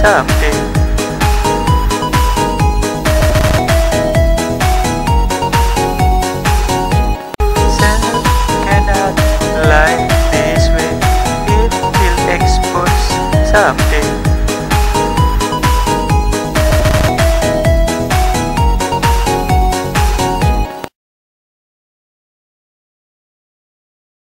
someday. Self cannot lie this way, it will expose someday.